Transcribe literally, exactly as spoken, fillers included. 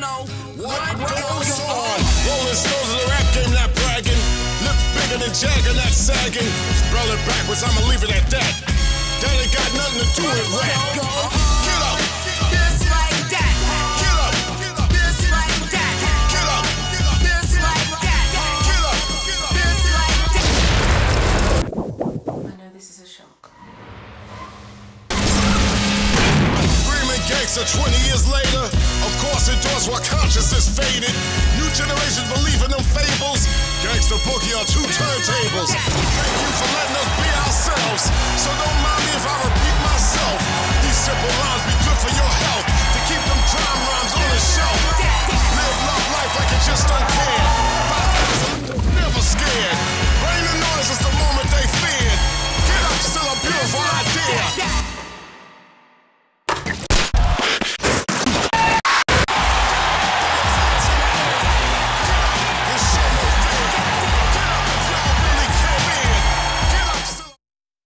know what goes on. Rolling stones in the rap game, not bragging. Lip bigger than Jagger, not sagging. Spell it backwards, I'ma leave it at that. That ain't got nothing to do with rap. Get up. Just like that. Get up. Just like that. Get up. Just like that. Get up. Just like that. I know this is a shock. Screaming gangster twenty years later. Of course endorse while consciousness faded. New generations believe in them fables. Gangsta boogie on two turntables. Thank you for letting us be ourselves.